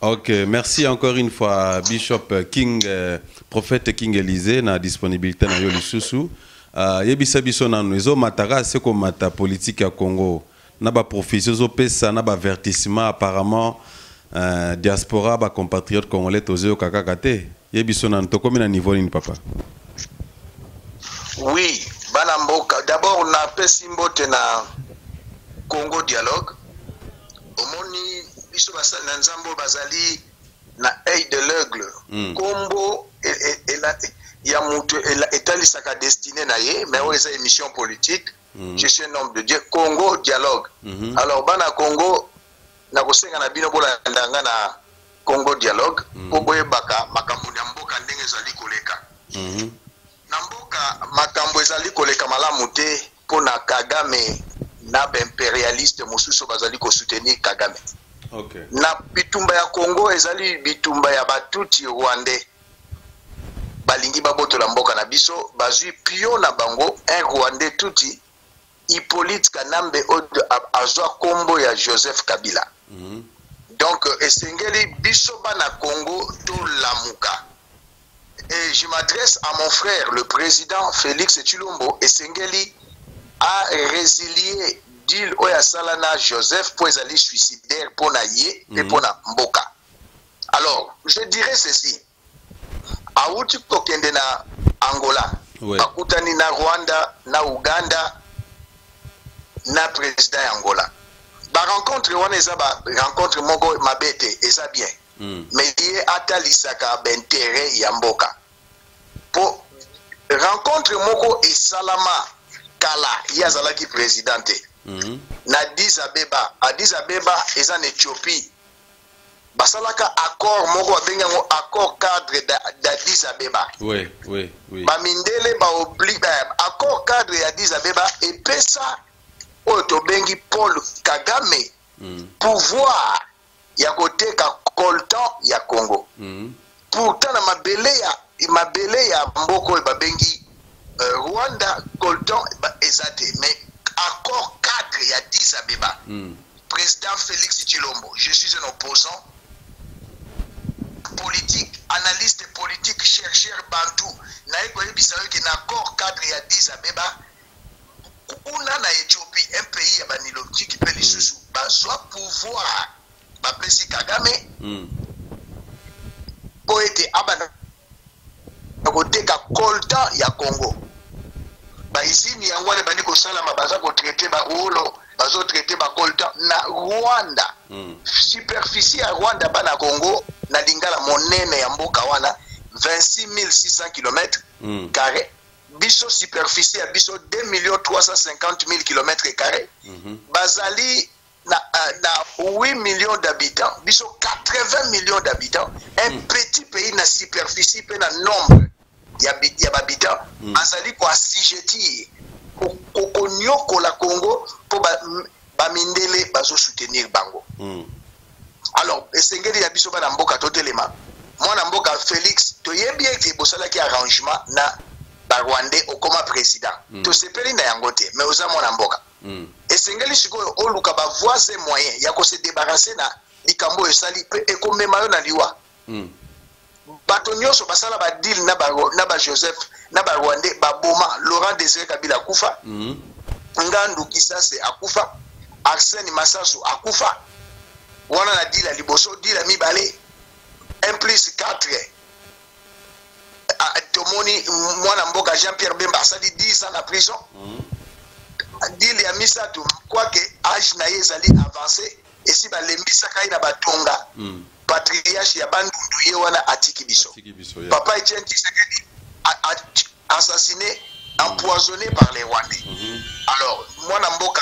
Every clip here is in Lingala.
Ok, merci encore une fois Bishop King, prophète King Élysée, na disponibilité na yo lisusu. Yebisa biso na nous matara c'est comme mata politique à Congo. Na ba profession zo pesa na ba avertissement apparemment diaspora ba compatriotes congolais tozeo kakakate. Yebiso na to comme na niveau ni papa. Oui, bana mboka d'abord na pesi mbote na Congo Dialogue. Omoni biso basali na nzambo bazali na œil de l'aigle. Kombo ya mutu etalisaka destiné na ye mais oyo eza émission politique. Je suis un homme de Dieu. Congo Dialogue. Alors bana Congo na kosenga na bino bolandanga na Congo Dialogue po boyebaka makambo ya mboka ndenge ezali koleka. Na mboka makambo ezali koleka malamu te mpona Kagame na impérialiste mosusu bazali ko soutenir Kagame. Okay. Na bitumba ya Congo ezali bitumba ya batuti rwandais balingi babotola mboka na biso bazwi pio na bango un rwandais tuti Hippolyte Kanambe azwa kombo ya Joseph Kabila. Donc esengeli biso bana Congo to lamuka. Et je m'adresse à mon frère le président Félix Tshilombo esengeli a résilié deal oya salana Joseph pour ezali suicidaire pour na ye et pour na mboka. Alors, je dirais ceci. Auti kokende na Angola, akutani na Rwanda, na Uganda, na président Angola. Ba rencontre wana eza ba rencontre moko mabete eza bien. Mais ye atalisaka b'intérêt ya mboka. Po rencontre moko esalama kala yazalaki présidente. Na Addis Abeba eza na Éthiopie. Basalaka accord moko abengango accord cadre d'Addis Abeba. Oui. Bamindele ba oblige accord cadre d'Addis Abeba et pesa oto bengi Paul Kagame pouvoir ya koteka coltan ya Congo. Pourtant na mabele ya mboko babengi Rwanda coltan ezate mais accord cadre ya Addis Abeba. Président Félix Tshilombo, je suis un opposant politique, analyste politique, chercheur bantou. Na eko yebisayo ki na accord cadre ya Addis Abeba una na Éthiopie, un pays ya baniloti qui peut lisusu bazwa pouvoir bapesi Kagame po ete abana koteka coltan ya Congo. Baizini yango wana bandi kosalama baza kotraite baolo bazo traite bacoltan na Rwanda. Superficie ya Rwanda bana Congo na lingala monene ya mboka wana 26 600 km carrés. Biso superficie ya biso 2 350 000 km carrés. Bazali na 8 millions d'habitants, biso 80 millions d'habitants. Un petit pays na superficie pe na nombre ya habitants. Azali ko asijeti ko nyoko la Congo po ba mindele bazo soutenir bango. Alors esengeli ya biso bana mboka totelema mwana mboka Félix toyebi ete bosala ki arrangement na ba Rwandais okoma président to sepeli na yango te mais oza mwana mboka esengeli sikoyo oluka ba voies moyen ya ko se débarrasser na likambo esali pe ekomema yo na liwa. Bato nyonso basala ba deal na ba Joseph na ba Rwandais ba boma Laurent Désiré Kabila akufa, Ngandu Kisase akufa, Arsène Massasu akufa. Wana na deal liboso deal mibale 1+4 tomoni mwana mboka Jean-Pierre Bemba asali 10 ans na prison. Deal ya misato quoi que âge na yezali avancé et si balembisa kai na batonga patriarche ya bandundu ye wana atiki biso. Papa Etienne Tshisekedi assassiné, empoisonné par les Rwandais. Alors mwana mboka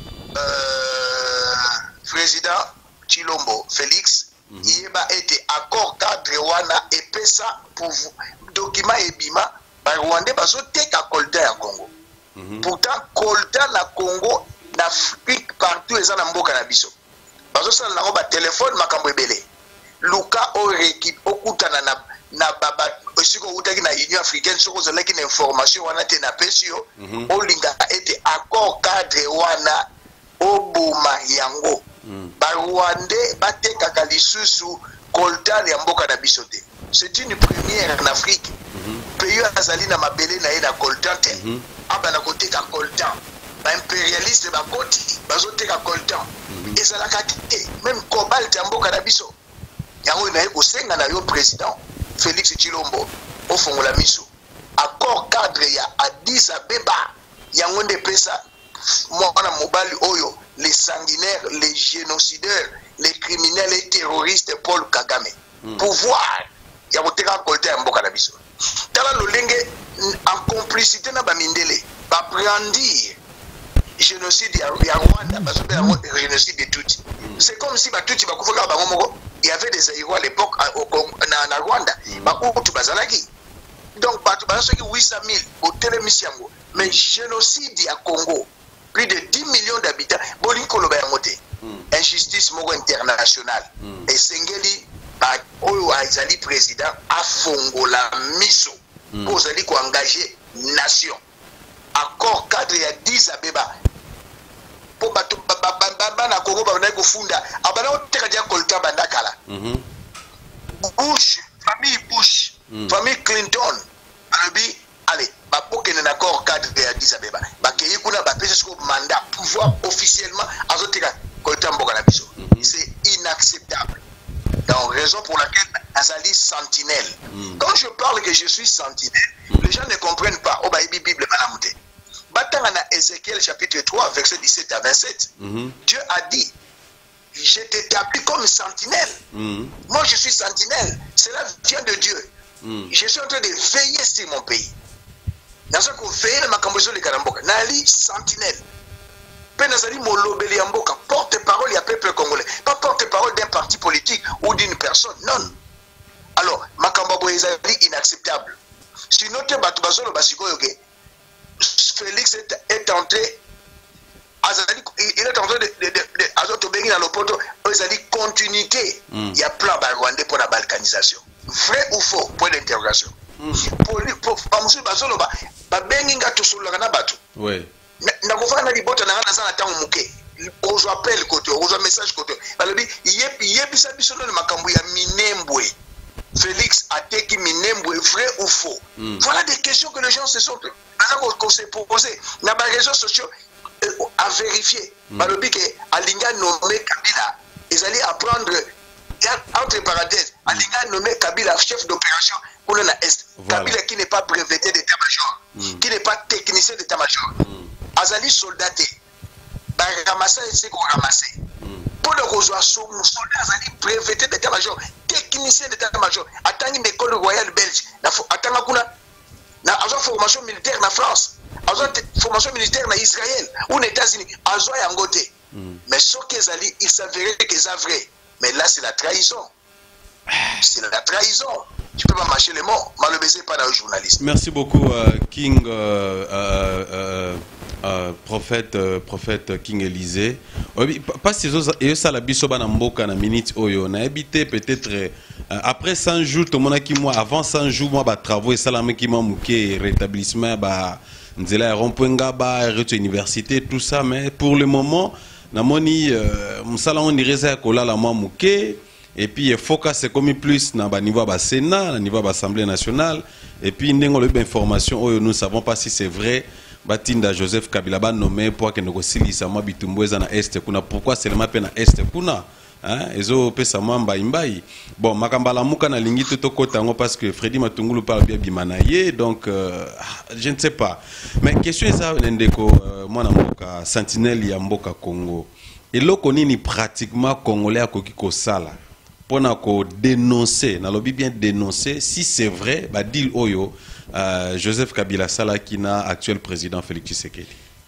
président Tshilombo Félix yeba ete accord cadre wana epesa pour document ebima ba Rwandais bazoteka coltan ya Congo. Pourtant coltan na Congo na Afrique partout eza na mboka na biso bazosala nango ba téléphone makambo ebele luka o rééquipe okutana na baba osiko utaki na Union Africaine soko zalaki na information wana te na pesio olinga ete accord cadre wana obuma yango Rwandais batekaka lisusu coltan ya mboka na biso te. C'est une première en Afrique. Pays azali na mabele na ye na coltan te. Aba na koteka coltan. Ba impérialiste ba koti bazoteka coltan. Ezalaka te même cobalt ya mboka na biso. Yango na ye kosenga na yo président Félix Tshilombo ofongola miso. Accord cadre ya Addis Abeba yango nde pesa mwana mobali oyo les sanguinaires, les génocidaires, les criminels et terroristes Paul Kagame. Pouvoir ya koteka kolta ya mboka na biso. Tala lolenge en complicité na bamindele ba brandir génocide ya Rwanda parce que le génocide de Tutsi. C'est comme si ba Tutsi ba kufaka ba ngomoko. Il y avait des Aïros à l'époque na Rwanda. Ba Hutu bazalaki. Donc ba ceux qui 800 000 au télémisiango. Mais génocide à Congo, plus de 10 millions d'habitants, Bolinko Lobayamote, injustice mogo internationale. Et Sengeli, Oyo Aizali président, a Fongola Miso, pour Zali ko engagé nation. Accord cadre ya 10 Abeba. Pour na Congo, ba funda, abana oteka dia kolta bandakala. Bush, famille Bush, famille Clinton, Arabi, allez. Bapoke un accord cadre de Addis Abeba. Bakei kuna bapesa ce mandat pouvoir officiellement azoteka kolta mboka na biso. C'est inacceptable. Donc raison pour laquelle Azali sentinelle. Quand je parle que je suis sentinelle, les gens ne comprennent pas. Oh bah Bible malamute. Batanga na Ézéchiel chapitre 3 verset 17 à 27. Dieu a dit je t'établis comme sentinelle. Moi je suis sentinelle. Cela vient de Dieu. Je suis en train de veiller sur mon pays. Dans ce qu'on fait, ma cambozo les Karamboka, Nali sentinelle. Penazali molobeli amboka, porte-parole du peuple congolais, pas porte-parole d'un parti politique ou d'une personne, non. Alors, ma cambozo est inacceptable. Si notre batubazolo basikoyoke, Félix est entré, il est en train de dans le poteau, il a dit continuité. Il y a plan rwandais pour la balkanisation. Vrai ou faux? Point d'interrogation. Pour oui. Na kofana na libota na ngana sana tango muke. Ozo appel côté, ozo message côté. Balobi yebisa biso na makambo ya Minembwe. Félix a teki Minembwe, vrai ou faux? Voilà des questions que les gens se sont posées. Na ba réseaux sociaux à vérifier. Balobi que Alinga nommé Kabila, ils allaient apprendre entre parenthèses, Alinga nommé Kabila chef d'opération pour le Est. Voilà. Kabila qui n'est pas breveté d'état-major, qui n'est pas technicien d'état-major. Azali soldaté. Bah ramasser c'est qu'on ramasse. Pour le rejoindre soldat Azali breveté d'état-major, technicien d'état-major. Attends une école royale belge. Attends kuna na azo formation militaire na France. Azo formation militaire na Israël ou aux États-Unis. Azo yangote. Mais ce qu'ils Azali, il s'avérait que c'est vrai. Mais là, c'est la trahison. C'est la trahison. Tu peux pas mâcher les mots. Malheureusement, pas dans le journaliste. Merci beaucoup, King, prophète King Élysée. Pas si ça la biso na mboka na minute oyo na habité peut-être après 100 jours tout le monde qui moi avant 100 jours moi ba travaux et salamé qui m'a mouké rétablissement ba nzela rompenga ba université tout ça mais pour le moment namoni msala on dirait ça kola la moi mouké et puis focus c'est comme plus na ba niveau ba Sénat, na niveau ba Assemblée nationale et puis ndengo le information oyo nous savons pas si c'est vrai. Batinda Joseph Kabila ba nommé pour que nous silisa mwa bitumbweza na est kuna pourquoi seulement pe na est kuna hein ezo pesa mamba imbai bon makambala muka na lingi to kotango parce que Freddy Matungulu parle bien bimanaye donc je ne sais pas mais question eza ndeko mwana mboka sentinelle ya mboka Congo eloko nini pratiquement congolais akoki ko sala pona ko dénoncer na lobi bien dénoncer si c'est vrai ba deal oyo Joseph Kabila Salakina, actuel président Félix Tshisekedi.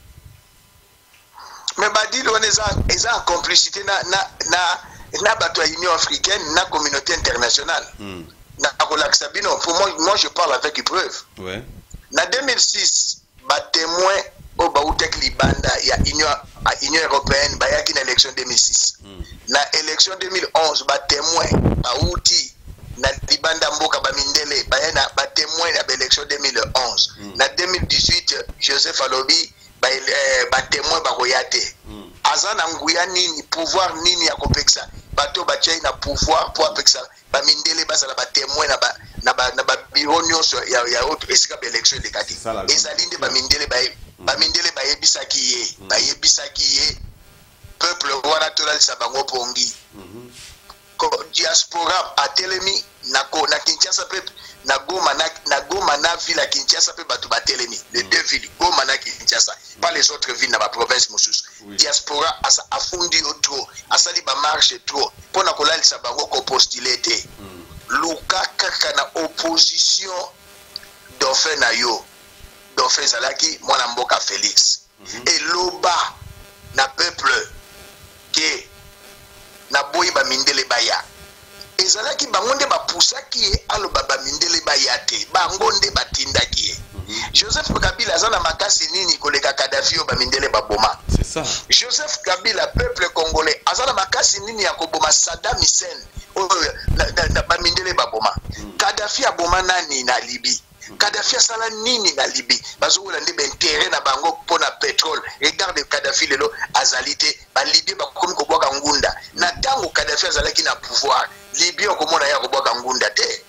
Mais Badil, on est en complicité na bateau Union africaine, na communauté internationale. Pour moi, je parle avec preuve. Ouais. En 2006, ba témoin au Baoutek Libanda, il y a Union européenne, ba yaki na élection 2006. Na élection 2011, ba témoin Baouti. Na Libanda Mboka Bamindele, ba témoin à l'élection 2011. Na 2018, Joseph Alobi, ba témoin Baroyate. azana nguya nini pouvoir nini ya kopeksa bato bachai na pouvoir pour apeksa ba mindele basala ba témoin na ba bureau nyonso ya autre esika ba élection de kati ezali nde ba mindele ba yebisaki ye peuple wana tolalisa bango pongi diaspora atelemi na Kinshasa pe na Goma na ville à Kinshasa pe batu batelemi les deux villes Goma na Kinshasa pas les autres villes na ba province mosusu diaspora asa afundi trop asali ba marche trop pona kolalisa bango ko postuler te luka kaka na opposition dauphin na yo dauphin zalaki mwana mboka Félix et loba na peuple ke na boyi ba mindele baya ezalaki bango nde bapusaki ye aloba ba mindele baya te bango nde batindaki ye Joseph Kabila azana makasi nini koleka Kadhafi yo ba mindele baboma c'est ça Joseph Kabila peuple congolais azana makasi nini ya koboma Saddam Hussein ba mindele baboma Kadhafi aboma nani na Libye Kadhafi asala nini na Libye bazokola nde bentere na bango pona pétrole regarde Kadhafi lelo azalite ba Libye bakomi kobwaka ngunda na tango Kadhafi azalaki na pouvoir Libye okomona ya kobwaka ngunda te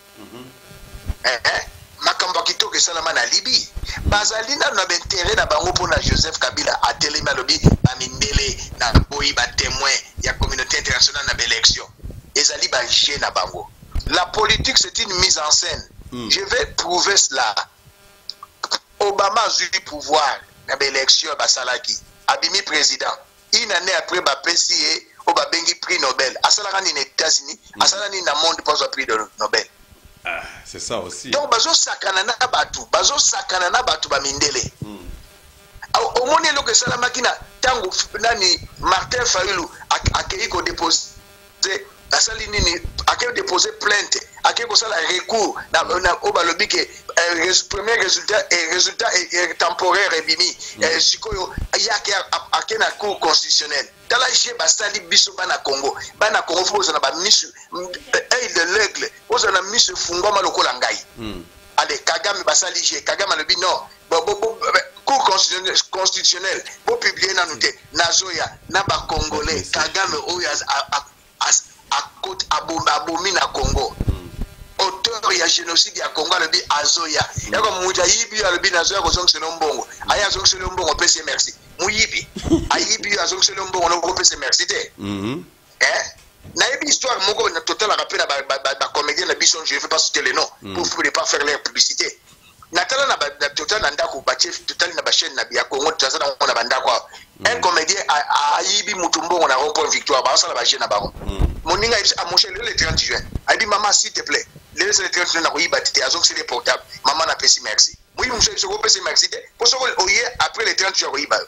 makambo kitoko esalama na Libye bazali na bentere na bango pona Joseph Kabila atelemi alobi ba mindele na boyi ba témoin ya communauté internationale na élection ezali ba jeu na bango. La politique c'est une mise en scène. Je vais prouver cela. Obama a eu le pouvoir dans l'élection basalaki abimi président une année après ba PCA au bengi prix Nobel asalaka ni États-Unis asalaka ni na monde pour le prix de Nobel. C'est ça aussi. Donc bazo sakana na batu ba mindele. Au moni lo que sala makina tango nani Martin Fayulu akei ko déposer asali nini akei déposer plainte akei ko sala recours na obalobi ke premier résultat est temporaire ebimi sikoyo yake akei na cour constitutionnelle tala je basali biso bana Congo faut na ba misu de l'aigle oza na misu fungoma lokola ngai allez Kagame basali je Kagame alobi non cour constitutionnelle pour publier na noté nazoya na ba congolais Kagame oyo abomi na Congo auteur ya génocide ya Congo alobi azoya yako mujayibi alobi nazoya kozongisa mbongo aya zongisa mbongo pese merci muyibi ayibi azongisa mbongo no pese merci te na yebi histoire moko na total rappel na ba comédien na bison je ne vais pas citer les noms pour ne pas faire leur publicité natala na total na ndako ba chef total na ba chaîne na ya Congo tazana na bandako un comédien ayibi mutumbongo na rond-point Victoire ba sala ba chaîne na bango moninga a mon le 30 juin a dit maman s'il te plaît le 30 juin na ko yiba tete azok c'est les portables maman na pesi merci oui monsieur je ko pesi merci te pour ce oye après le 30 juin ko yiba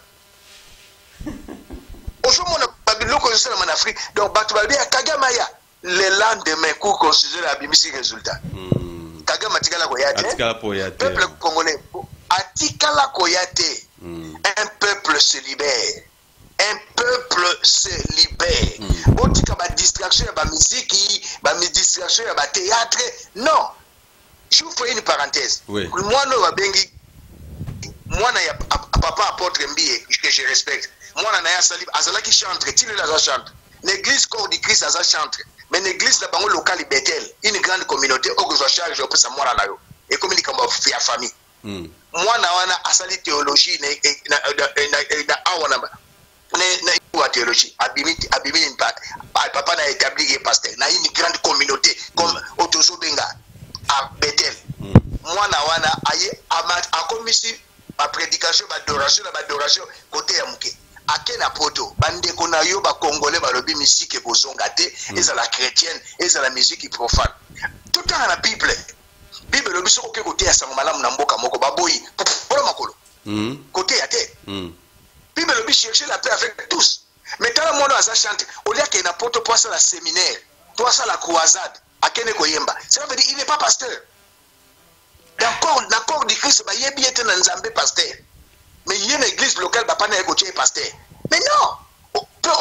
osomona babiloko yosala en Afrique donc batu balbi Kagame ya le lendemain cour constitutionnelle abimisi résultat Kagame atikala ko yate peuple congolais atikala ko yate un peuple se libère. Un peuple se libère. Otika ba distraction ba musique, ba distraction ba théâtre. Non. Je vous fais une parenthèse. Oui. Moi no babengi moi na ya papa apôtre Mbiye que je respecte. Moi na ya salib azalaki chantre, tile la chantre. L'église corps du Christ azal chantre. Mais l'église la bango local Bethel, une grande communauté au que je charge pour ça moi na yo. Et comme il comme ya famille. Moi na wana asali théologie na awana na théologie abimi papa na établi pasteur na une grande communauté comme Otozo Benga à Bethel moi na wana aye a commissi ma prédication adoration côté ya muke akena poto bande kona yo ba congolais ba lobi musique bozonga te ezala chrétienne ezala musique profane tout à la Bible lobi soko ke côté ya sango malamu na mboka moko baboyi pour makolo côté ya te Bible lobi chercher la paix avec tous. Mais quand le monde a sa chante, au lieu qu'il n'apporte pas ça la séminaire, toi ça la croisade, à Kene Koyemba. Ça veut dire il n'est pas pasteur. D'accord du Christ, il y a bien un Nzambé pasteur. Mais il y a une église locale, il n'y a pas de pasteur. Mais non!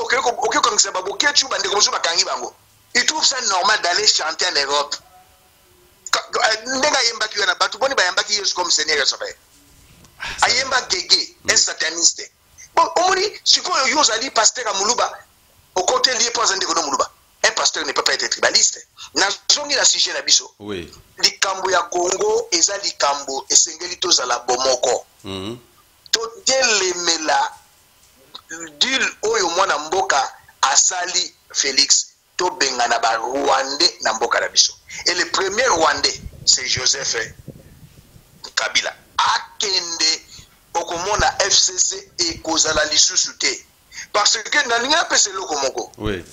Il trouve ça normal d'aller chanter en Europe. Comme Seigneur Ayemba Gege, un sataniste. bon omoni sikoyo yo ozali pasteur à Muluba au côté lié pas en décono Muluba. Un pasteur ne peut pas être tribaliste. Nazongi na sujet na biso. Oui. Likambo ya Congo eza likambo esengeli tozala bomoko. To telemela deal oyo mwana mboka asali Félix to bengana ba Rwandais na mboka na biso. Et le premier Rwandais c'est Joseph Kabila. Akende okomona FCC et kozala lisusu te. Parce que na ninga pese loko moko. Oui.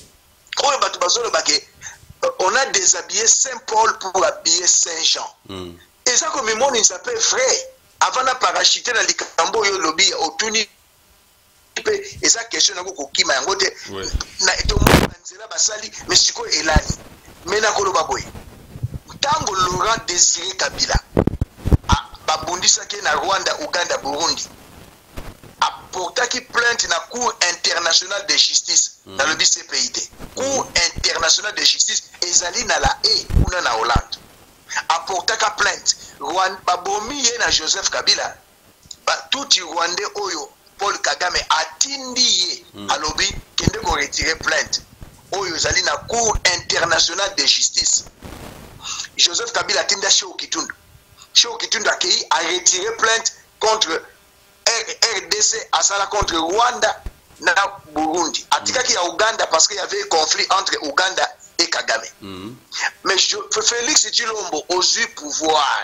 On a déshabillé Saint-Paul pour habiller Saint-Jean. Et ça, comme le monde, il s'appelle frère. Avant de parachuter dans les cambo, il y a lobby, autour et ça, question de qui m'a ngoté. Na eto mo nzela basali, mais siko elani. Mais na kolo baboy. Tango Laurent Désiré Kabila. Babundisa ke na Rwanda, Uganda, Burundi. Apportaki plainte na Cour internationale de justice dans le BCPID. Cour internationale de justice ezali na la haye kuna na Hollande. Apportaka plainte. Rwanda bomi ye na Joseph Kabila. Tout Rwandais oyo Paul Kagame atindi ye alobi kende ko retirer plainte. Oyo ezali na Cour internationale de justice. Joseph Kabila atinda Cheo Kitundu. Cheo Kitundu a retiré plainte contre RDC asala contre Rwanda na Burundi. Atikaki ya Uganda parce qu'il y avait un conflit entre Uganda et Kagame. Mais Félix Tshilombo ose pouvoir.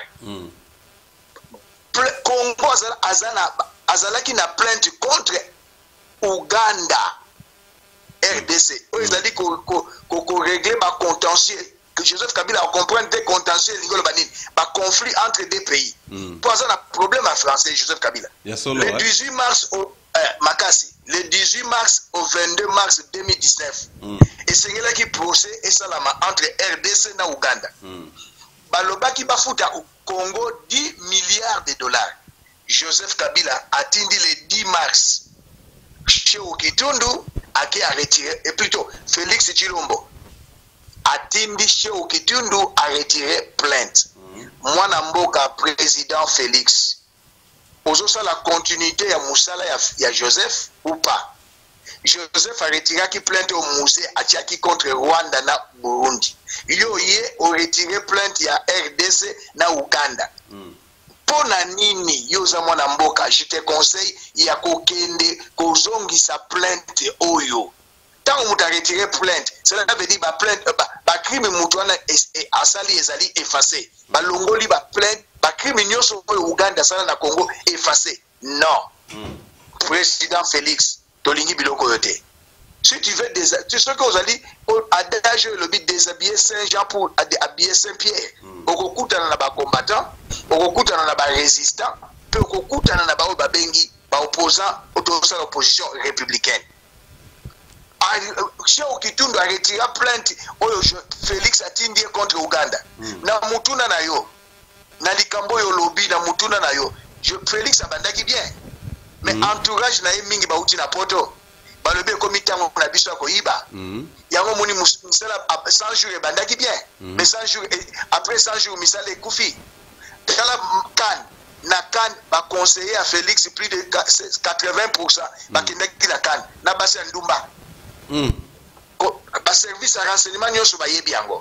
Congo azalaki na plainte contre Uganda RDC. Ils ont dit qu'on réglait ma contentieux. Que Joseph Kabila a compris des contentieux conflit entre deux pays. Pour ça, on a un problème à français, Joseph Kabila. Le 18 mars au Makassi, le 18 mars au 22 mars 2019, et c'est là qui procède et salama entre RDC et Ouganda. Baloba qui bafuta au Congo 10 milliards de dollars. Joseph Kabila a atteint le 10 mars. Chez Okitundu a retiré, et plutôt Félix Tshilombo. Atindi Cheo Kitundu a retiré plainte. Mwana mboka président Félix. Ozosa la continuité ya Moussala ya Joseph ou pas? Joseph a retiré qui plainte au musée Atiaki contre Rwanda na Burundi. Yo ye a retiré plainte ya RDC na Uganda. Pona nini yoza mwana mboka, je te conseille ya kokende kozongi sa plainte oyo. Tant que vous avez retiré plainte, cela veut dire que plainte, crime mutuana asali ezali effacé. Balongoli plainte, crime nyoso Uganda sala na Congo effacé. Non. Président Félix, tolingi biloko yote. Si tu veux tu sais que vous allez adage le but déshabiller Saint-Jean pour habiller Saint-Pierre. Okokutana na ba combattant, okokutana na ba résistant, puis okokutana na ba babengi ba opposant autour opposition républicaine. Cheo Kitundu a retiré plainte oyo Félix atindi contre Uganda. Na mutuna na yo. Na likambo yo lobby na mutuna na yo. Félix abandaki bien. Mais entourage na mingi bauti na poto. Balobe komitango na biso ko iba. Yango moni musala 100 jours e bandaki bien. Mais 100 jours après 100 jours misala ekufi. Kala kan na kan ba conseiller à Félix plus de 80% bakindaki na kan na basi ndumba. Ba service à renseignement nyoso ba yebi yango.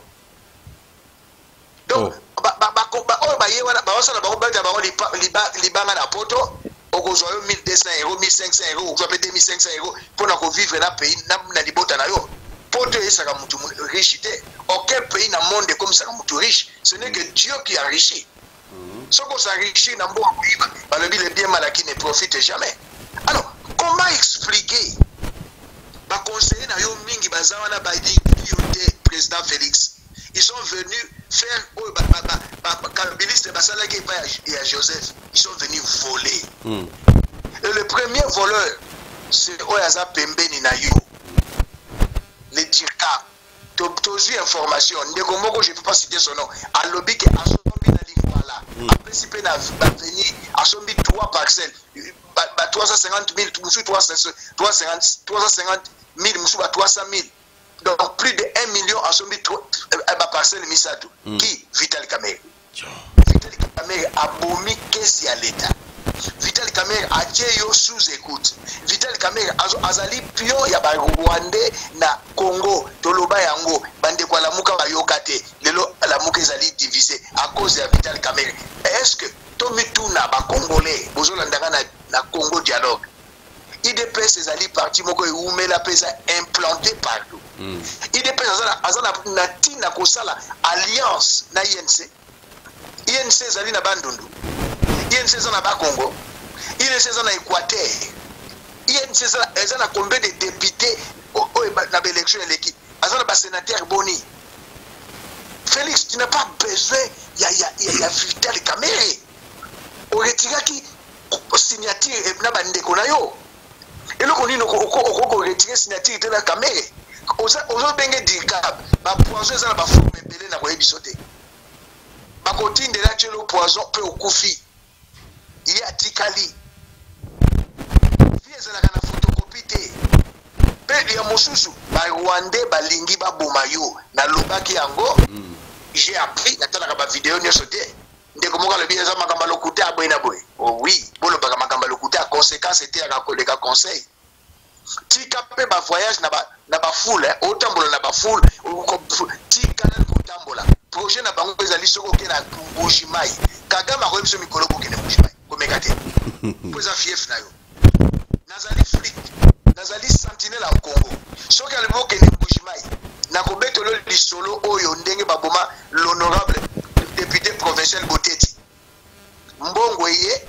Donc ba ye wana ba osala ba obeta ba libanga na poto okozwa yo 1200 euros 1500 euros ou 2500 euros pour na ko vivre na pays na libota na yo. Poto esaka mutu riche te. Aucun pays na monde comme ça mutu riche, ce n'est que Dieu qui enrichit. Ce qu'on s'enrichit na mboka kuiba, ba le bien mal qui ne profite jamais. Alors, comment expliquer ba conseiller na yo mingi bazawana ba président Félix, ils sont venus faire kabiliste basala qui et à Joseph, ils sont venus voler. Et le premier voleur c'est Oyaza Pembeni na yo, le Dirka. Tozu information ndeko moko, je ne peux pas citer son nom, à lobby que asombi na lingwala a principe na venir asombi 3 parcelles 350 000 350 000 musu 300 000, donc plus de 1 million asombi parcelle misato. Qui? Vital Kamerhe. Vital Kamerhe a bomi kesi à l'état. Vital Kamerhe atie yo sous écoute. Vital Kamerhe azali pion ya ba Rwandais na Congo toloba yango bande kwa lamuka bayoka te lelo lamuka ezali divisé à cause ya Vital Kamerhe. Est-ce que tomituna ba Congolais bozolandanga na Congo dialogue IDPS ezali parti moko eumela pesa implanté partout. IDPS azana na tina kosala alliance na INC. INC ezali na bandundu. INC ezana ba Congo. INC ezana Équateur. INC ezana combien de députés na l'élection eleki. Azana ba sénateur Boni. Félix, tu n'as pas besoin ya Vital Kamerhe. O retiraki signature na bandeko na yo. Et le qu'on dit qu'on retire signature de la caméra. Aux bengue dicab, ma poison ça va former belé na koyebi sauter. Ma cotine de là le poison peut au koufi. Il y a tikali. Fie ça la kana photocopie té. Pe ya mosusu ba Rwandais ba lingi ba bomayo na lobaki yango. J'ai appris na tala ba vidéo nyo sauter. Ndeko moka le bien ça makamba lokuta aboina boy. Oh oui, bolo baka makamba lokuta conséquence était à kolega conseil. Tika pe ba voyage na ba foule otambola na ba foule tika na kotambola projet na bango ezali soko ke na Mbushimai Kagame ko biso mikolo ko ke na Mbushimai ko mekate poza fief na yo nazali flic nazali sentinelle au Congo soki alibo ke na Mbushimai na ko betolo lisolo oyo ndenge baboma l'honorable député provincial Boteti mbongo ye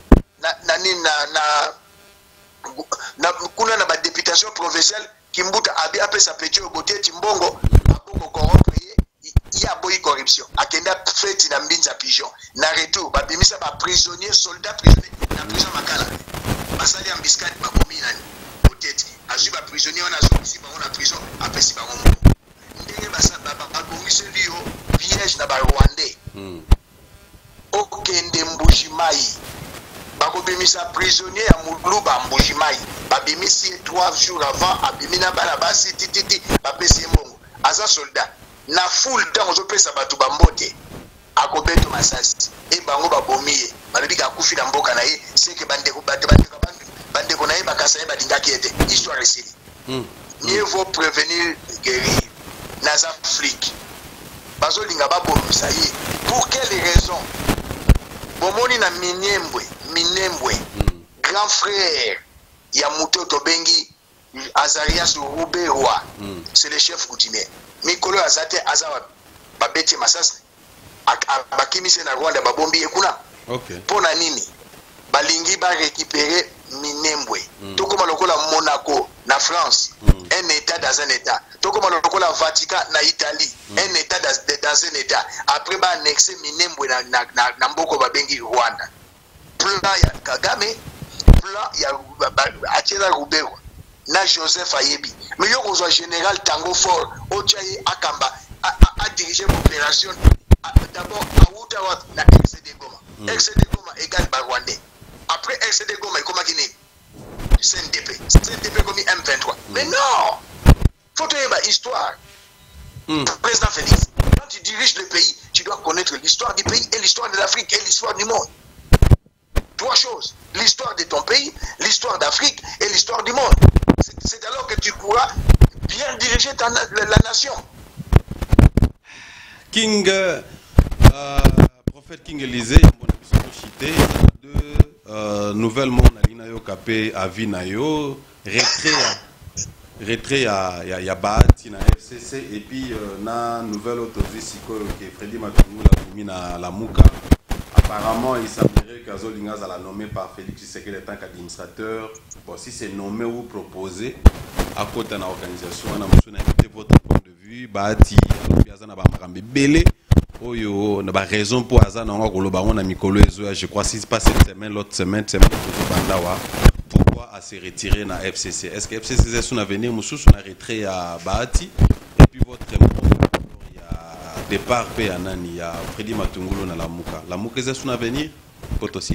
na kuna na ba députation provinciale Kimbuta abi apesa pecho Boteti mbongo aboko corrompre ya boyi corruption akenda feti na mbinza pigeon na retour ba bimisa ba prisonnier soldat prisonnier na prison makala basali ambiscade ba komina ni Boteti azu ba prisonnier on azu si ba on a prison apesi ba ngombo ndenge basa ba komise liyo piège na ba Rwandais okende Mbushimai bakobimisa prisonnier ya Muluba Mbushimai babimisi 3 jours avant abimina bana basi tititi bapesi mbongo aza soldat na full temps ozopesa batu bambote akobeto masasi e bango babomiye balobika akufi na mboka na ye seke bandeko na ye bakasa ye balingaki ete histoire esili mieux vaut prévenir guérir naza Afrique bazolinga babomisa ye pour quelle raison bomoni na Minembwe grand frère ya Mutoto Bengi Azarias Ruberwa c'est le chef coutumier mikolo azate azawa babeti masas bakimise na Rwanda babombi ekuna pona nini balingi ba récupérer Minembwe tokoma lokola Monaco na France un état dans un état tokoma lokola Vatican na Italie un état dans un état après ba annexer Minembwe na mboko babengi Rwanda plan ya Kagame plan ya Achela Ruberwa na Joseph Ayebi mais yo ko général Tango Fort Ochaye Akamba a dirigé l'opération d'abord à Outawa na XCD Goma XCD Goma égale ba Rwandais après XCD Goma et comment guiné CNDP comme M23 mais non faut te dire histoire président Félix quand tu diriges le pays tu dois connaître l'histoire du pays et l'histoire de l'Afrique et l'histoire du monde. 3 choses, l'histoire de ton pays, l'histoire d'Afrique et l'histoire du monde. C'est alors que tu pourras bien diriger la nation. King, prophète King Élysée, nouvellement, Nalina Kapé Avinayo, retrait à Bahati na FCC et puis na nouvelle autorisation que Freddy Matungu l'a mis na la Mouka. Apparemment, il semblerait que Zolingas l'a nommé par Félix Tshisekedi en tant qu'administrateur. Bon, si c'est nommé ou proposé, à côté de l'organisation, on a invité votre point de vue. Bahati, Belé, Oyo, on a raison pour Azan, on a Mikolo Ezoya, je crois, si c'est pas cette semaine, l'autre semaine, c'est Bandawa. Pourquoi à se retirer dans FCC? Est-ce que FCC est son avenir, Moussous, on a retrait à Bahati, et puis votre départ pe anani il y a Freddy Matungu na la Mouka. La Mouka c'est son avenir pour aussi.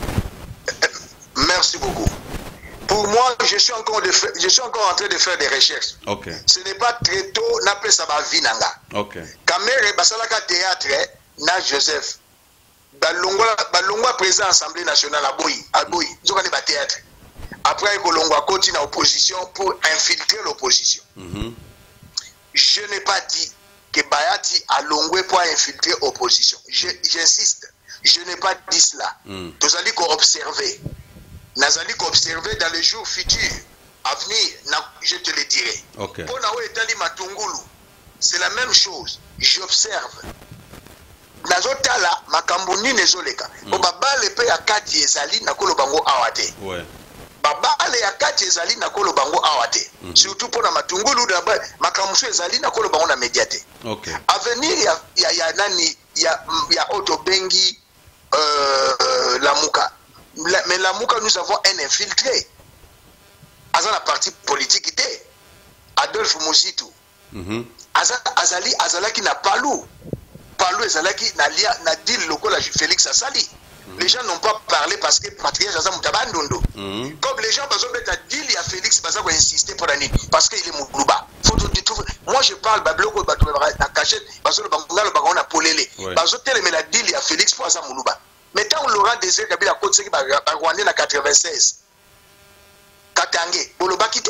Merci beaucoup. Pour moi, je suis encore en train de faire des recherches. OK. Ce n'est pas très tôt, n'appelle ça va vinanga. OK. Kamere basalaka théâtre na Joseph. balongwa président Assemblée nationale à Boyi, zokane ba théâtre. Après kolongwa koti na opposition pour infiltrer l'opposition. Je n'ai pas dit que Bayati a longé pour infiltrer l'opposition. J'insiste, je n'ai pas dit cela. Nous allons observer. Nous allons observer dans les jours futurs à venir, je te le dirai. Pour Naouetali Matungulu, c'est la même chose. J'observe. Nazotala makambuni nezoleka. Babale pe ya kati ezali na kolo bango awate. Babale ya kati ezali na kolo bango awate. Surtout pour na Matungulu makamusu ezali na kolo bango na mediate. Avenir ya nani ya Otobengi Lamuka. Mais Lamuka, nous avons un infiltré. Azan la partie politique était Adolphe Mouzitou. Azalaki n'a pas loup. Palou Azalaki n'a dit le local à Félix Assali. Les gens n'ont pas parlé parce que Patriage Azam Mutabandondo. Comme les gens, par exemple, dit il y a Félix Bazako insister pour la nuit parce qu'il est Moulouba. Moi je parle, Babloko, la cachette, Bazolo Bangal, Bagon a Polélé. Bazotel, mais la dit il y a Félix pour Azam Moulouba. Mais tant on l'aura désiré, Kabila Côte, c'est qu'il va Rwandais en 96. Katangé, Boloba quitté.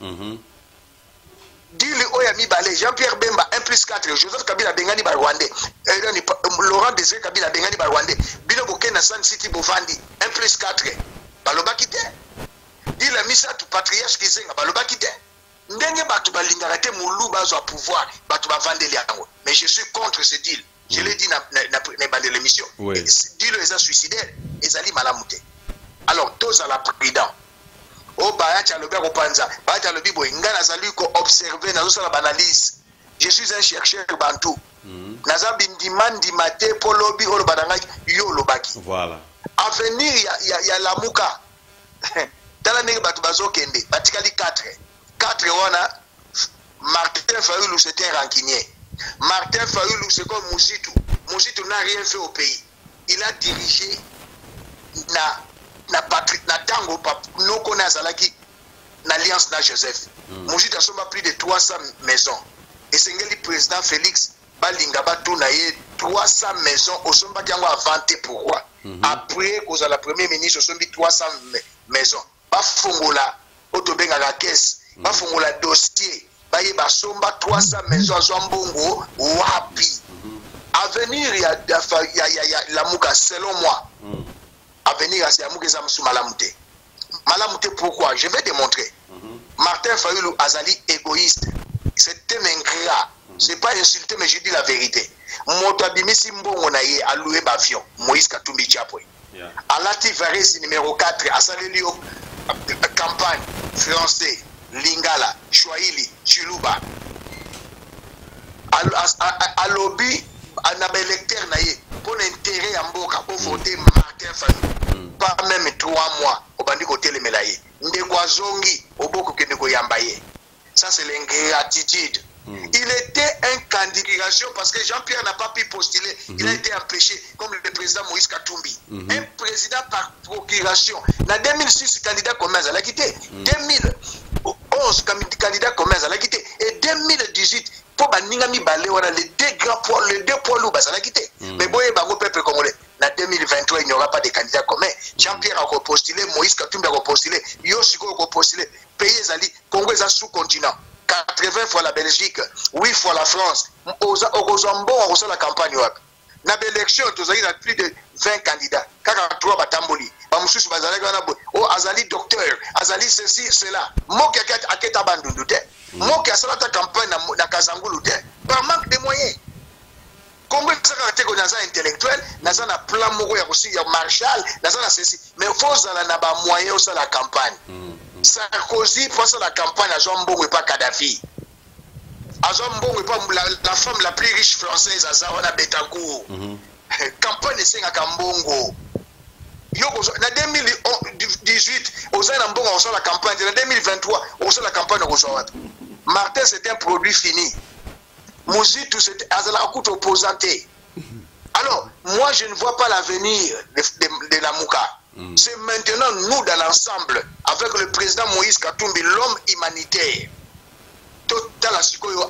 Dili Oyami Balé, Jean-Pierre Bemba, 1 plus 4, Joseph Kabila Bengani Barwandais, Laurent Désiré Kabila Bengani Barwandais, Bilo Bokena San City Bovandi, 1 plus 4, Baloba quitté. Dili Misa tu patriarche qui s'est Baloba quitté. Ndenge Batu Balingarate Moulou Bazo à pouvoir, Batu Bavande Liango. Mais je suis contre ce deal. Je l'ai dit dans l'émission. Dis-le, ils ont suicidaire, ils ont malamouté. Alors, tous à la prudence. Oh, Bayat Alobi Ropanza, Bayat Alobi Boingana Zaluko, observer, Nazo la analyse. Je suis un chercheur bantou. Naza Bindiman Dimate, Polobi, Olobadanga, Yolobaki. Voilà. À venir, il y a la Mouka. Dans la nègre Batubazo Kende, Batikali 4. 4, on a Martin Fayoulou, c'était un rancunier. Martin Fayoulou, c'est comme Mouzitou. Mouzitou n'a rien fait au pays. Il a dirigé na Tango, nous connaissons l'Alliance na Joseph. Mouzitou a sommet plus de 300 maisons. Et c'est le président Félix Balingaba Tounaye, 300 maisons, au sommet d'Yango a vanté pourquoi. Après, cause à la première ministre, au sommet 300 maisons. Pas Fongola, Otobenga la caisse, pas Fongola dossier. Baye basomba 300 maisons à Zambongo, wapi. Avenir, il y a la mouka, selon moi. Avenir, il y a la mouka, malamouté. Malamouté, pourquoi? Je vais démontrer. Martin Fayoulou Azali, égoïste. C'est un ingrat. C'est pas insulté, mais je dis la vérité. Motabimi Simbongo naye a loué Bavion, Moïse Katumbi Tchapoy. Alati Varese numéro 4, à Salélio, campagne, français. Lingala, Chouaili, Chiluba. À lobby, à un électeur naïe, pour l'intérêt en boca, pour voter Martin Fayoulou. Pas même 3 mois, au bandi côté les mélaillés. Ndekwa Zongi, au boko que Ndeko Yambaye. Ça, c'est l'ingratitude. Il était un candidat parce que Jean-Pierre n'a pas pu postuler. Il a été empêché, comme le président Moïse Katumbi. Un président par procuration. En 2006, candidat commerce, elle a quitté. 2011, candidat commerce, elle a quitté. Et 2018, pour Baningami Balé, les deux poids lourds, elle a quitté. Mais bon, il peuple congolais. En 2023, il n'y aura pas de candidat commun. Jean-Pierre a repostulé, Moïse Katumbi a repostulé, Yoshiko a repostulé. Pays Zali, Congo est un sous-continent. 80 fois la Belgique, 8 fois la France. Au Zambon, on reçoit la campagne. Dans l'élection, il y a plus de 20 candidats. 43 batamboli. Oh, Azali docteur, Azali ceci, cela. Moki a Keta Bandundute. Moki a salata campagne na Kazangulute. Par manque de moyens. Congo est un intellectuel, nous avons un plan aussi, il y a Marshall, nous avons ceci. Mais il faut avoir moyen sur la campagne. Sarkozy passe la campagne à Zambongo et pas Kadhafi. À Zambongo et pas la femme la plus riche française, à Zawana Betancourt. Campagne de Senga Kambongo. En 2018, on sort la campagne. En 2023, on sort la campagne. Martin, c'est un produit fini. Mouzitou, c'est un coup opposanté. Alors, moi, je ne vois pas l'avenir de la Mouka. C'est maintenant nous dans l'ensemble, avec le président Moïse Katumbi, l'homme humanitaire. Total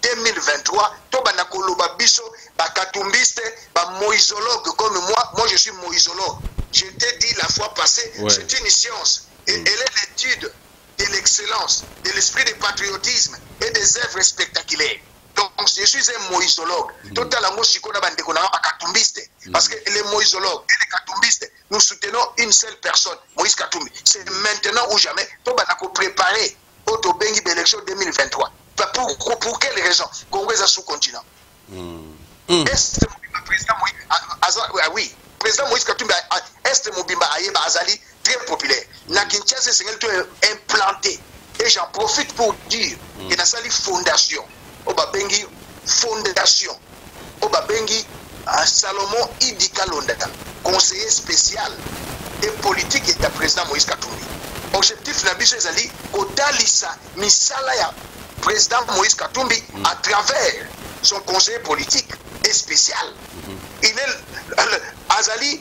2023 to banakoloba biso bakatumbiste moïsologue comme moi je suis moïsologue. Je t'ai dit la fois passée, c'est une science et elle est l'étude de l'excellence, de l'esprit de patriotisme et des œuvres spectaculaires. Donc je suis un moïsologue. Totalement sikona bandeko na bakatumbiste parce que les moïsologues et les katumbistes nous soutenons une seule personne, Moïse Katumbi. C'est maintenant ou jamais to banako préparer auto bengi élection 2023. Pour quelle raison? Congo est sous-continent. Est Mobimba président Moïse oui, président Moïse Katumbi Est Mobimba Ayeba Azali très populaire. Na Kinshasa c'est implanté et j'en profite pour dire que na sali fondation Oba bengi fondation Oba bengi Salomon Idi Kalonda, conseiller spécial et politique et président Moïse Katumbi. Objectif na biso ezali kotalisa misala ya président Moïse Katumbi à travers son conseiller politique et spécial. Il est Azali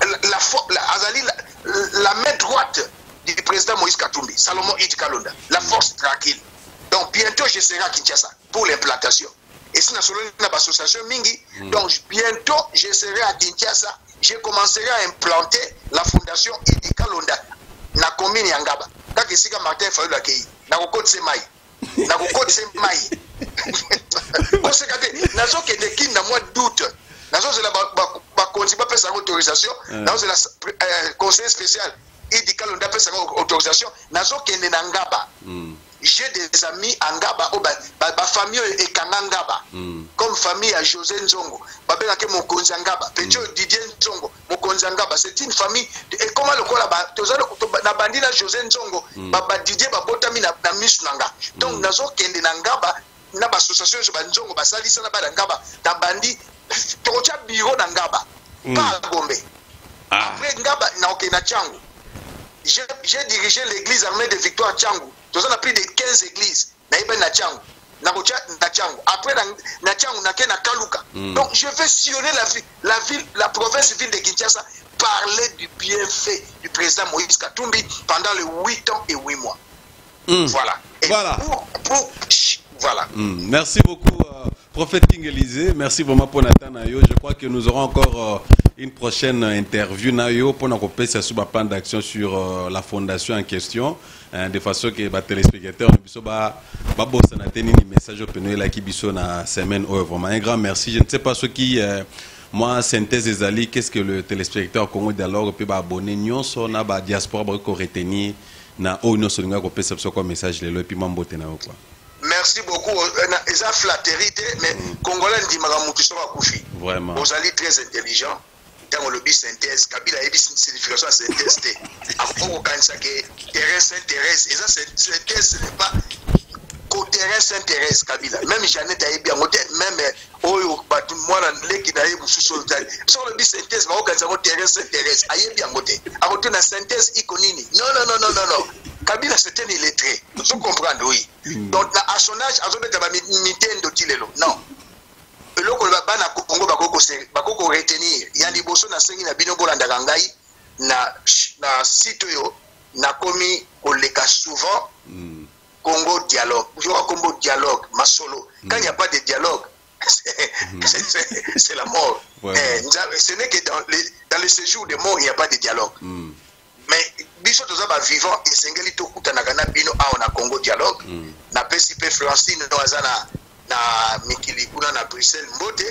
la main droite du président Moïse Katumbi, Salomon Idi Kalonda, la force tranquille. Donc bientôt je serai à Kinshasa pour l'implantation. Et si nous avons une association Mingi, donc bientôt je serai à Kinshasa, je commencerai à implanter la fondation Idi Kalonda na commune Yangaba. Quand ici Martin Fayou la Kei, na kokotse mai. Na kokotse mai. Conséquenté, nazo que des qui na mois d'août. Nazo c'est la ba continuer pas sa autorisation, nazo c'est la conseiller spécial Idi Kalonda peut sa autorisation, nazo que na Ngaba. J'ai des amis en Ngaba, ma famille est Ngaba, comme famille à José Nzongo, Babelake Mokonzi Ngaba, Petio Didier Nzongo, Mokonzi Ngaba, c'est une famille, et comment le quoi là-bas, na bandi na José Nzongo, Baba Didier Babotami na Misnanga. Donc, nazo kende na Ngaba, na association sur Nzongo, Basalisa na Ngaba, na bandi, Tocha bureau na Ngaba, pas à Gombe. Après Ngaba, na Okena Tchangu. J'ai dirigé l'église armée de Victoire Tchangu. Nous avons plus de 15 églises. Après, na Kaluka. Donc, je vais sillonner la province-ville de Kinshasa, parler du bienfait du président Moïse Katumbi pendant les 8 ans et 8 mois. Voilà. Et voilà. Voilà. Merci beaucoup, prophète King Élysée. Merci vraiment pour Nathan Nayo. Je crois que nous aurons encore une prochaine interview Nayo pour nous passer sur un plan d'action sur la fondation en question, de façon que les téléspectateurs ne message au qui biso na semaine. Vraiment un grand merci. Je ne sais pas ce qui moi synthèse des alliés, qu'est-ce que le téléspectateur Congo dialogue peut abonner nous sur na ba diaspora pour retenir na o no so nga ko pesa quoi message le puis mambote na quoi. Merci beaucoup. Ils ont flatterie, mais Congolais dit Koufi. Vraiment. Vous allez très intelligent. Dans le but synthèse, Kabila a dit signification à synthèse. Après, on pense que terrain s'intéresse. Et ça, synthèse, ce n'est pas qu'au terrain s'intéresse, Kabila. Même Jeannette a bien monté, même Oyo, moi, l'équipe a eu sur le but synthèse, mais on terrain s'intéresse. A bien monté. A retourné la synthèse iconini. Non. Kabila c'était une illettré. Vous comprenez, oui. Donc, à son âge, à son âge, Nintendo Tilelo. Non. Le Congo bakoko retenir. Il y a des bosso na sengi na bino bolanda kangai na site yo na komi koleka souvent Congo dialogue. Je vois Congo dialogue, masolo. Quand il n'y a pas de dialogue, c'est la mort. Ce n'est que dans le séjour de mort, il n'y a pas de dialogue. Mais biso tozaba vivant et sengeli to kutanaka na bino a on a Congo dialogue na PCP Francine no azana na Mikili kuna na Bruxelles Mbote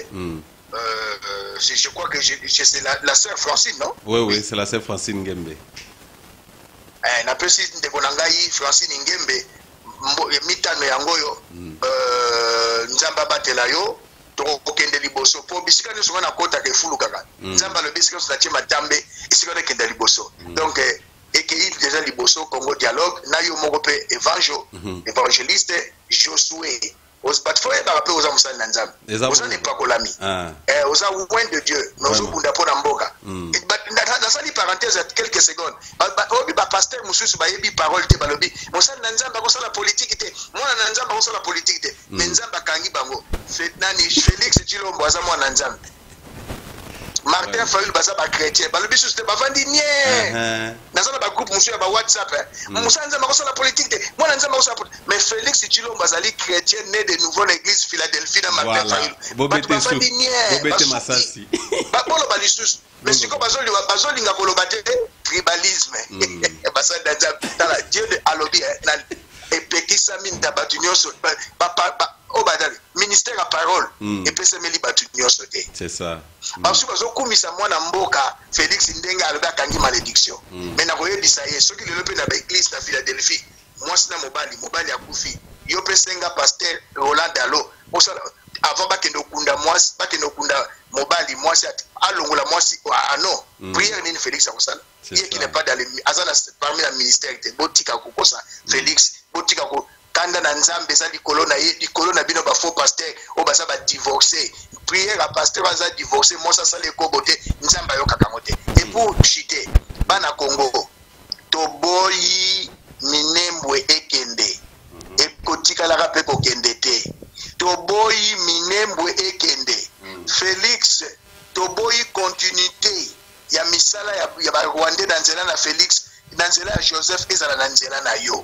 je crois que c'est la sœur Francine non? Oui c'est la sœur Francine Ngembe na PCP de Bonangai Francine Ngembe mitano yangoyo nzamba batela yo to okende liboso po bisika nyo sona kota ke fulu kaka nzamba le bisika so na tambe isika na kende liboso donc et qu'il déjà liboso Congo dialogue na yo moko pe évangéliste Josué os batfoye ba pe oza musali na nzambe oza ne pakolami oza loin de Dieu mais ozo bunda pona mboka na sali parenthèse quelques secondes obi ba pasteur mususu ba yebi parole te balobi musali na nzambe ko sala politique te mwana na nzambe ko sala politique te mais nzambe kangi bango nani Félix Tshilombo aza mwana na nzambe Martin Fayulu baza ba chrétien ba lobi c'était ba vandi nie na ça ba groupe monsieur ba WhatsApp musa nzamba ko la politique moi nzamba ko la mais Félix Tshilombo bazali chrétien né de nouveau l'église Philadelphie na Martin Fayulu ba vandi nie bobete masasi ba bolo ba lisusu mais siko bazolinga koloba te tribalisme basa dans Dieu de alobi na epekisa minta batu nyonso obadali ministère à parole et pesemeli batu nyonso te c'est ça parce que bazokumisa mwana mboka Félix Ndenge alobi akangi malédiction mais na koyebisa ye soki lelo pe na église na Philadelphie mwasi na mobali akufi yo pesenga pasteur Roland Dalo avant bakende okunda mwasi bakende okunda mobali mwasi alongola mwasi non prière nini Félix akosala ye qui n'est pas dans les azana parmi la ministère te botika kokosa Félix botika ko kanda na nzambe za likolo na bino ba faux pasteur o basa ba divorcer prière à pasteur baza divorcer moi ça sale ko bote nzamba yo kakamote et pour chiter bana Congo toboyi minembwe ekende e kotika la rape ko kende te toboyi minembwe ekende Félix toboyi continuité ya misala ya ba Rwanda na nzela na Félix na nzela ya Joseph ezala na nzela na yo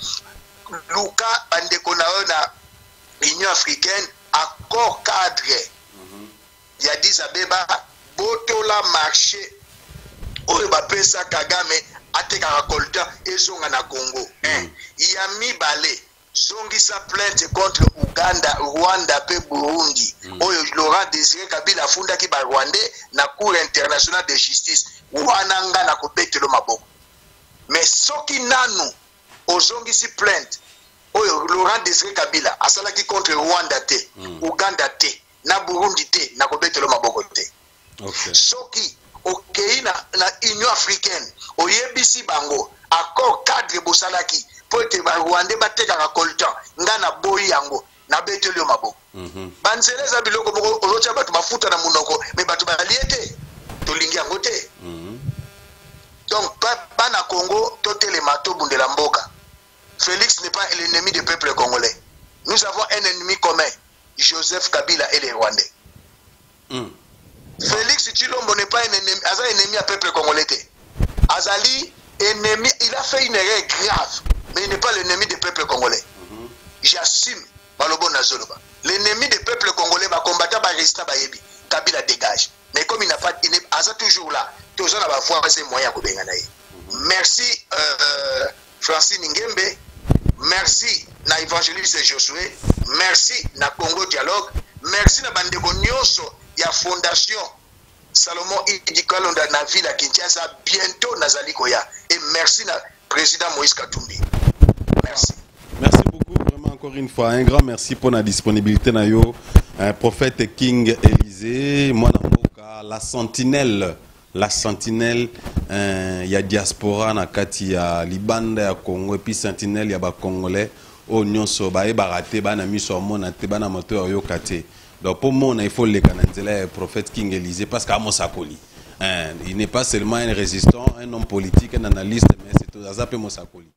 Luka bandeko na yo na Union africaine accord cadre ya Addis Abeba botola marché oyo bapesa Kagame atekaka coltan ezonga na Congo ya mibale zongisa plainte contre Uganda, Rwanda pe Burundi oyo Laurent Désiré Kabila afundaki ba Rwandais na Cour internationale de justice wana nga na kobetelo maboko mais soki nanu ozongisi plainte oyo Laurent Désiré Kabila asalaki contre Rwanda te Uganda te na Burundi te na kobetelo maboko te soki okei na Union africaine oyebisi bango accord cadre bosalaki po ete ba Rwanda batekaka coltan nga na boyi yango na betelo maboko banzeleza biloko moko ozotia bato mafuta na munoko mais bato baliete tolingi yango te donc pas na Congo totelema tobundela mboka. Félix n'est pas l'ennemi du peuple congolais. Nous avons un ennemi commun, Joseph Kabila et les Rwandais. Félix Tshilombo n'est pas un ennemi à peuple congolais. Azali, ennemi, il a fait une erreur grave, mais il n'est pas l'ennemi du peuple congolais. J'assume, Balobo Nazoloba. L'ennemi du peuple congolais va combattre Barista Bayebi. Kabila dégage. Mais comme il n'a pas, il est toujours là, tous on va voir ses moyens pour gagner. Merci Francine Ngembe, merci na évangéliste Josué, merci na Congo Dialogue, merci na bandeko nyonso ya fondation Salomon Idikalonda na ville à Kinshasa bientôt nazali koya et merci na président Moïse Katumbi. Merci. Merci beaucoup vraiment encore une fois un grand merci pour la disponibilité na yo prophète King Élysée moi na mboka la sentinelle il y a diaspora na kati ya libanda ya Congo et puis sentinelle ya ba congolais o nyonso ba e baraté bana miso mona te bana moto yo kate donc pour moi il faut le cananzela prophète King Élysée parce qu'à Mosakoli il n'est pas seulement un résistant un homme politique un analyste mais c'est tout ça peut Mosakoli.